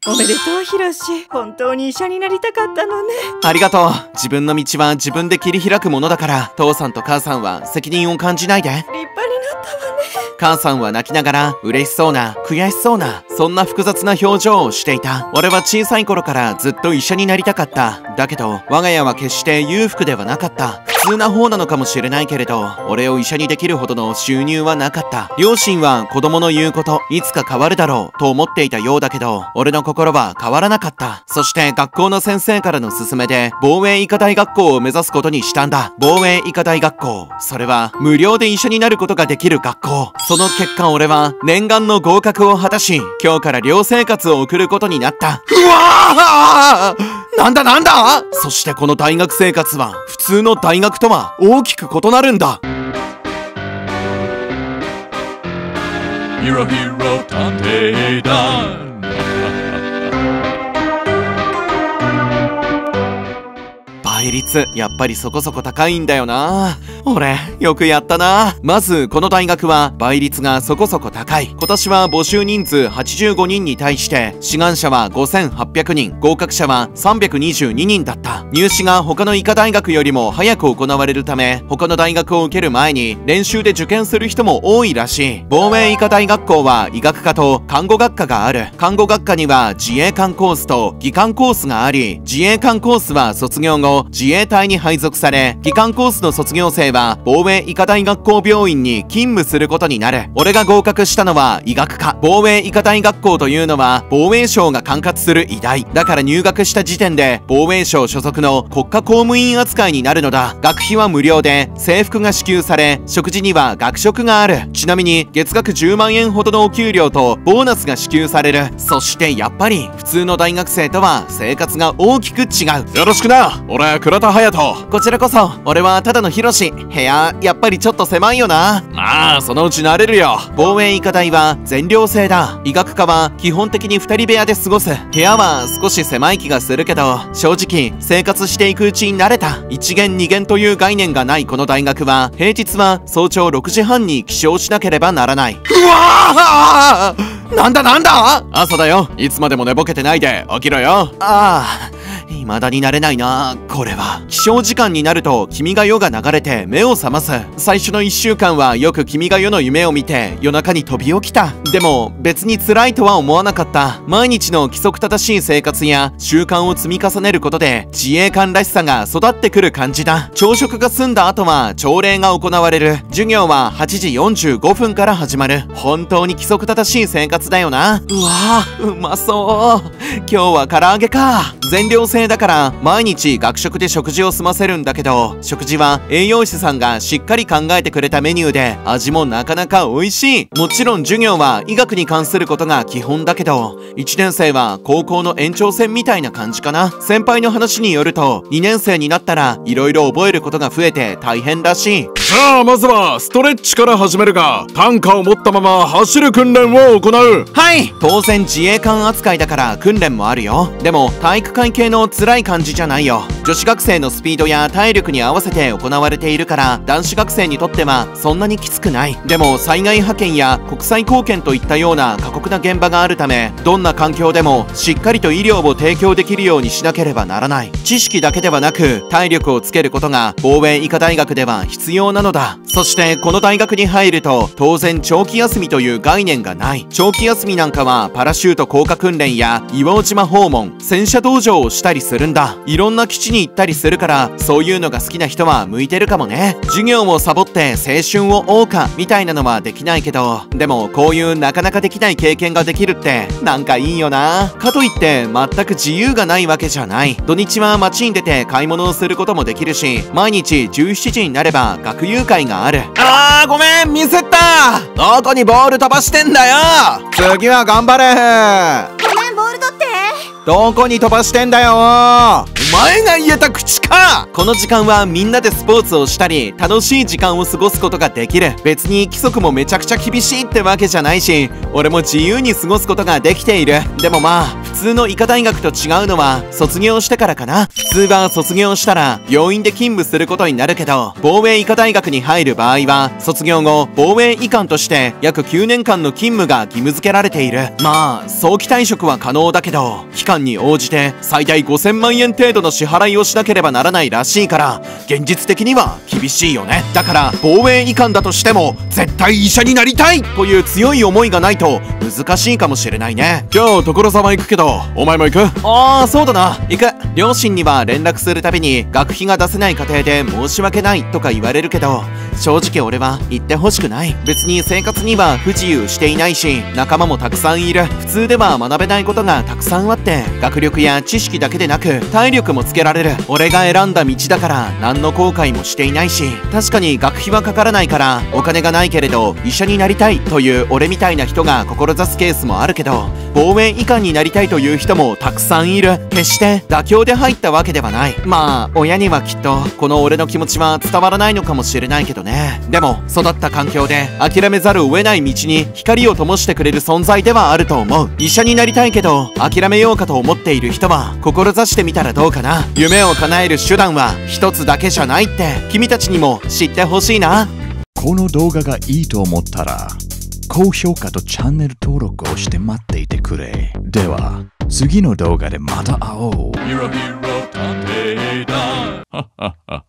おめでとう、ひろし。本当に医者になりたかったのね。 ありがとう。自分の道は自分で切り開くものだから、父さんと母さんは責任を感じないで。 立派になったわね。 母さんは泣きながら嬉しそうな、悔しそうな、そんな複雑な表情をしていた。俺は小さい頃からずっと医者になりたかった。だけど我が家は決して裕福ではなかった。普通な方なのかもしれないけれど、俺を医者にできるほどの収入はなかった。両親は子供の言うこと、いつか変わるだろうと思っていたようだけど、俺の心は変わらなかった。そして学校の先生からの勧めで、防衛医科大学校を目指すことにしたんだ。防衛医科大学校。それは無料で医者になることができる学校。その結果俺は念願の合格を果たし、今日から寮生活を送ることになった。うわー！なんだなんだ！そしてこの大学生活は普通の大学とは大きく異なるんだ。 ヒロヒロ探偵団。 倍率、やっぱりそこそこ高いんだよな。俺、よくやったな。まず、この大学は倍率がそこそこ高い。今年は募集人数85人に対して、志願者は5800人、合格者は322人だった。入試が他の医科大学よりも早く行われるため、他の大学を受ける前に練習で受験する人も多いらしい。防衛医科大学校は医学科と看護学科がある。看護学科には自衛官コースと技官コースがあり、自衛官コースは卒業後、自衛隊に配属され、技官コースの卒業生は防衛医科大学校病院に勤務することになる。俺が合格したのは医学科。防衛医科大学校というのは防衛省が管轄する医大だから、入学した時点で防衛省所属の国家公務員扱いになるのだ。学費は無料で制服が支給され、食事には学食がある。ちなみに月額10万円ほどのお給料とボーナスが支給される。そしてやっぱり普通の大学生とは生活が大きく違う。 よろしくな。俺倉田隼人。 こちらこそ。俺はただのヒロシ。部屋やっぱりちょっと狭いよな。 まあそのうち慣れるよ。 防衛医科大は全寮制だ。医学科は基本的に2人部屋で過ごす。部屋は少し狭い気がするけど、正直生活していくうちに慣れた。1限2限という概念がないこの大学は、平日は早朝6時半に起床しなければならない。うわー！なんだなんだ！ 朝だよ。いつまでも寝ぼけてないで起きろよ。 ああ、未だになれないな。これは起床時間になると君が代が流れて目を覚ます。最初の1週間はよく君が代の夢を見て夜中に飛び起きた。でも別に辛いとは思わなかった。毎日の規則正しい生活や習慣を積み重ねることで自衛官らしさが育ってくる感じだ。朝食が済んだ後は朝礼が行われる。授業は8時45分から始まる。本当に規則正しい生活だよな。うわー、うまそう。今日は唐揚げか。全寮制だから毎日学食で食事を済ませるんだけど、食事は栄養士さんがしっかり考えてくれたメニューで味もなかなか美味しい。もちろん授業は医学に関することが基本だけど、1年生は高校の延長線みたいな感じかな。先輩の話によると2年生になったら色々覚えることが増えて大変らしい。 じゃあまずはストレッチから始めるが、担架を持ったまま走る訓練を行う。 はい、当然自衛官扱いだから訓練もあるよ。でも体育会系の辛い感じじゃないよ。女子学生のスピードや体力に合わせて行われているから、男子学生にとってはそんなにきつくない。でも災害派遣や国際貢献といったような過酷な現場があるため、どんな環境でもしっかりと医療を提供できるようにしなければならない。知識だけではなく体力をつけることが防衛医科大学では必要なのだ。そしてこの大学に入ると当然長期休みという概念がない。長期休みなんかはパラシュート降下訓練や硫黄島訪問、戦車道場をしたりするんだ。いろんな基地に行ったりするから、そういうのが好きな人は向いてるかもね。授業をサボって青春を謳歌みたいなのはできないけど、でもこういうなかなかできない経験ができるってなんかいいよな。かといって全く自由がないわけじゃない。土日は街に出て買い物をすることもできるし、毎日17時になれば学友会がある。あーごめん、ミスった。どこにボール飛ばしてんだよ。次は頑張れ。 ごめん、ボール取って。 どこに飛ばしてんだよ。お前が言えた口か。この時間はみんなでスポーツをしたり楽しい時間を過ごすことができる。別に規則もめちゃくちゃ厳しいってわけじゃないし、俺も自由に過ごすことができている。でもまあ普通の医科大学と違うのは卒業してからかな。普通は卒業したら病院で勤務することになるけど、防衛医科大学に入る場合は卒業後防衛医官として約9年間の勤務が義務付けられている。まあ早期退職は可能だけど、期間に応じて最大5000万円程度の支払いをしなければならないらしいから、現実的には厳しいよね。だから防衛医官だとしても絶対医者になりたいという強い思いがないと難しいかもしれないね。 今日所沢行くけど、お前も行く？ ああ、そうだな、行く。両親には連絡するたびに学費が出せない家庭で申し訳ないとか言われるけど、正直俺は行ってほしくない。別に生活には不自由していないし、仲間もたくさんいる。普通では学べないことがたくさんあって、学力や知識だけでなく体力もつけられる。俺が選んだ道だから何の後悔もしていないし、確かに学費はかからないからお金がないけれど医者になりたいという俺みたいな人が志すケースもあるけど、防衛医官になりたいという人もたくさんいる。決して妥協で入ったわけではない。まあ親にはきっとこの俺の気持ちは伝わらないのかもしれないけどね。でも育った環境で諦めざるを得ない道に光を灯してくれる存在ではあると思う。医者になりたいけど諦めようかと思っている人は志してみたらどうかな。夢を叶える手段は一つだけじゃないって君たちにも知ってほしいな。 この動画がいいと思ったら高評価とチャンネル登録をして待っていてくれ。では次の動画でまた会おう。